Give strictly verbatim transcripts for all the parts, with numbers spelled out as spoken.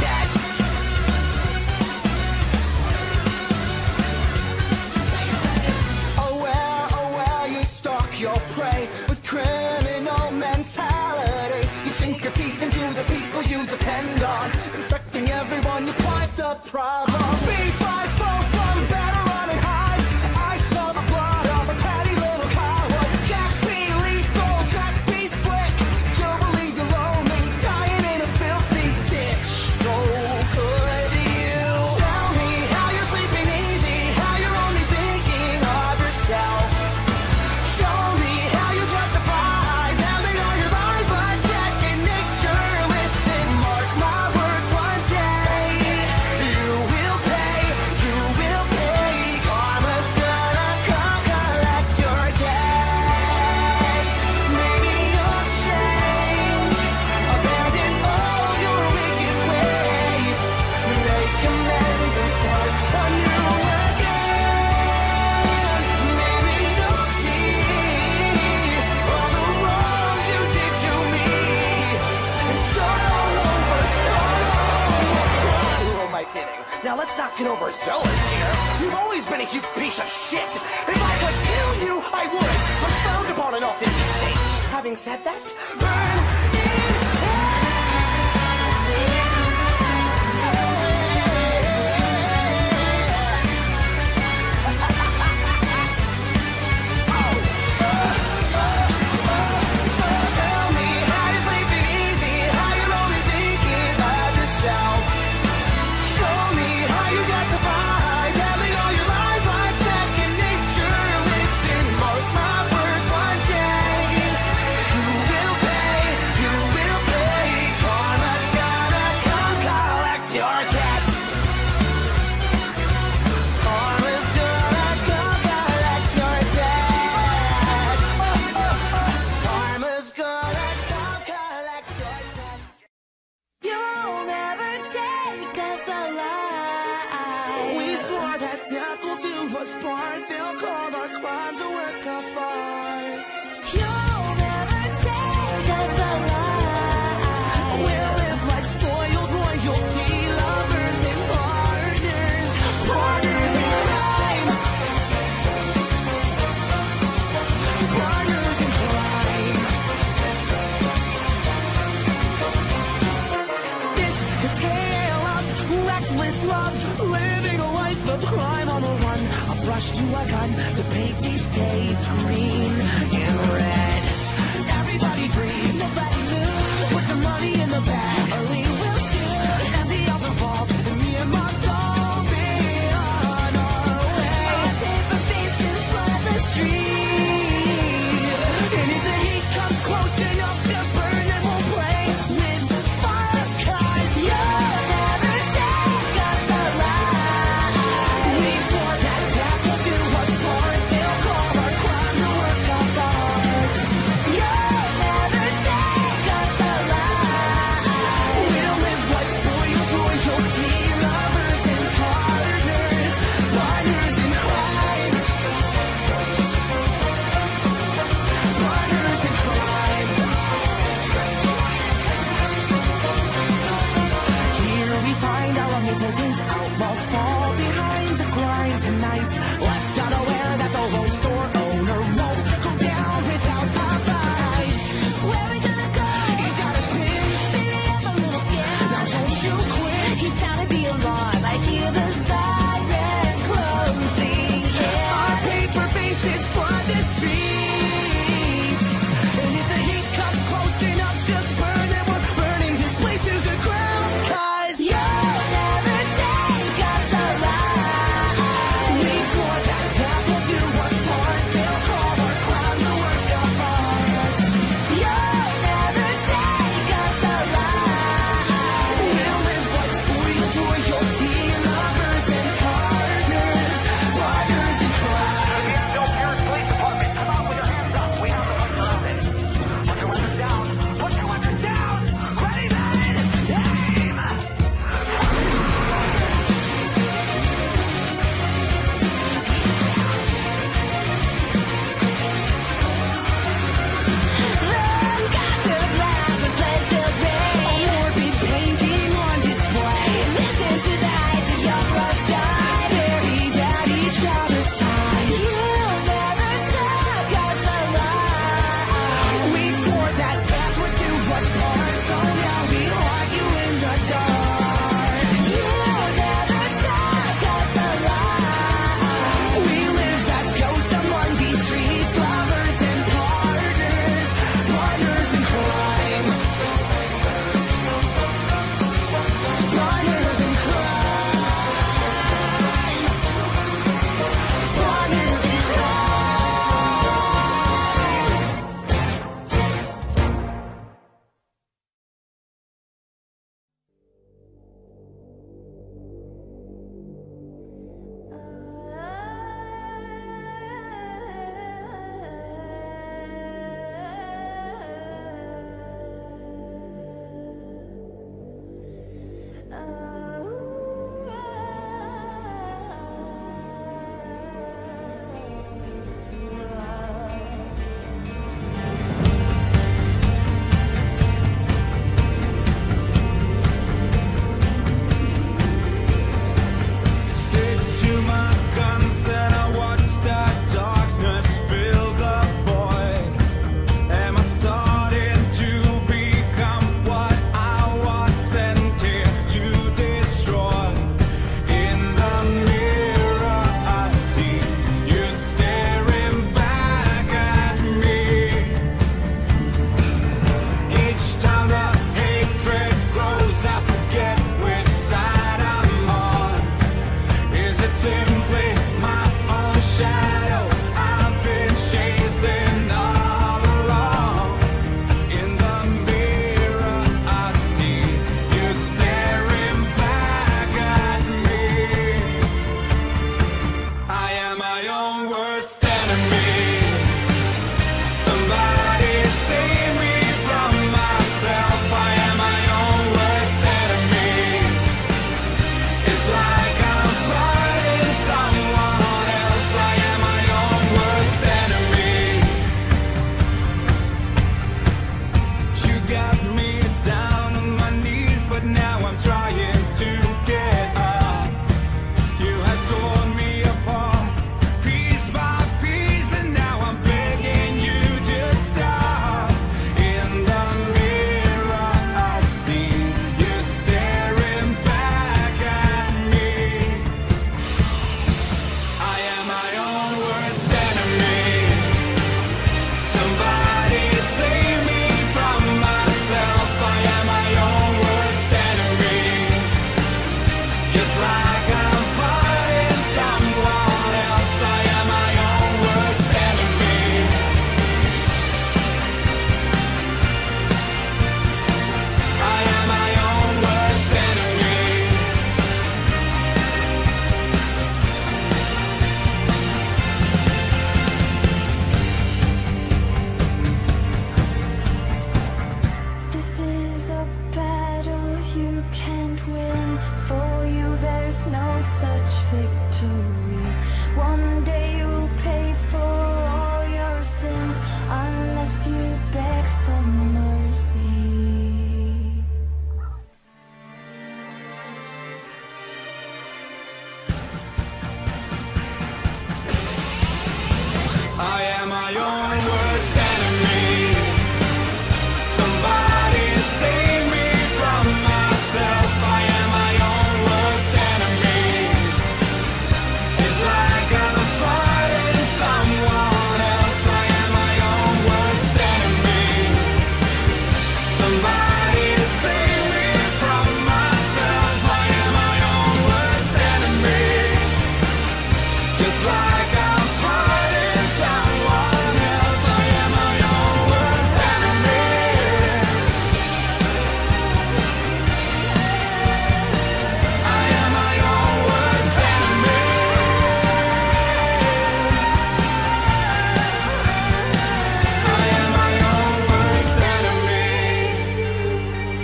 debt. Aware, aware, you stalk your prey with criminal mentality. You sink your teeth into the people you depend on, infecting everyone. You're quite the problem. B five four from better run and hide. I smell the blood of a catty little coward. Jack B lethal, Jack B slick. You'll believe you're lonely, dying in a filthy ditch. So could you tell me how you're sleeping easy, how you're only thinking of yourself? Show me how you justify telling all your lies like second nature. Listen, mark my words, one day you will pay, you will pay. Karma's gonna come collect your debt. Maybe you'll change, abandon all your wicked ways, make amends and start anew again. Maybe you'll see all the wrongs you did to me and start all over, start all over. Who am I kidding? Now let's not get overzealous here. You've always been a huge piece of shit. If I could kill you, I would. I'm frowned upon in all fifty states. Having said that, burn in So tell me how you're sleeping easy, how you're only thinking of yourself. Show me how you justify telling all your lies like second nature. Listen, mark my words, one day you will pay, you will pay. Karma's gonna come collect your debt. Karma's gonna come collect your debt. Oh, oh, oh. Karma's gonna come collect your debt. You'll never take us alive. We swore that death will do us part. They'll call our crimes a work of art. You'll never take us alive. We'll live like spoiled royalty, lovers and partners, partners in crime, partners in crime. This a tale of reckless love, living a life of crime on the run. A brush to a gun to paint these days green and red. Everybody freeze. Nobody move. Put the money in the bag. Or we will shoot. And the altar falls. And me and my dog be on our way. Our paper faces flood the street. And if the heat comes close enough to burn, then we'll play with fire. 'Cause You'll never take us alive. we swore that death will do us part. They'll call our crimes a work of art. You'll never take us alive. We'll live like spoiled royalty, lovers and partners, partners in crime, partners in crime. Here we find our omnipotent outlaws fall behind the grind tonight, left unaware that the Lone Store owner won't go down without a fight. Where we gonna go? He's got his pins. Baby, I'm a little scared. Now don't you quit. He sounded the alarm. I hear the sirens closing in. Our paper faces flood the streets. And if the heat comes close enough to burn, then we're burning this place to the ground. 'Cause You'll never take us alive. we swore that death will do us part. They'll call our crimes a work of art. You'll never take us alive. We'll live like spoiled royalty, victory. One day you'll pay for all your sins unless you beg for mercy. I am my own worst enemy. Somebody save me from myself. I am my own worst enemy. It's like I'm fighting someone else. I am my own worst enemy. Somebody save me from myself. I am my own worst enemy. Just like I'm fighting someone else. I am my own worst enemy. I am my own worst enemy. I am my own worst enemy.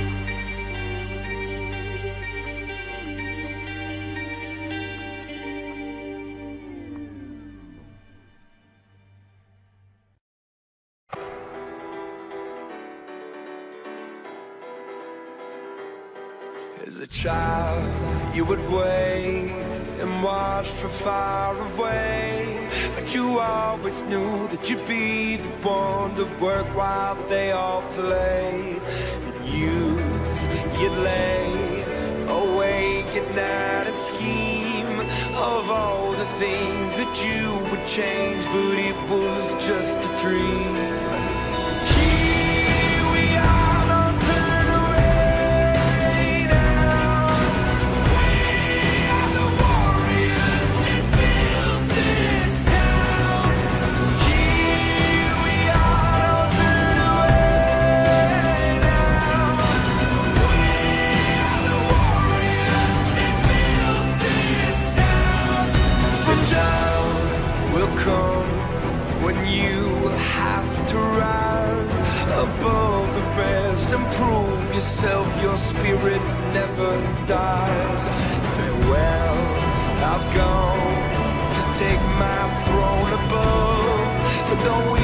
As a child, you would wait and watch from far away, but you always knew that you'd be the one to work while they all play. In youth, you'd lay awake at night and scheme of all the things that you would change, but it was just a dream. Here we are, don't turn away now. We are the warriors that built this town. Here we are, don't turn away now. We are the warriors that built this town. The time will come when you will have to rise above the rest and prove yourself. Your spirit never dies. Farewell, I've gone to take my throne above, but don't we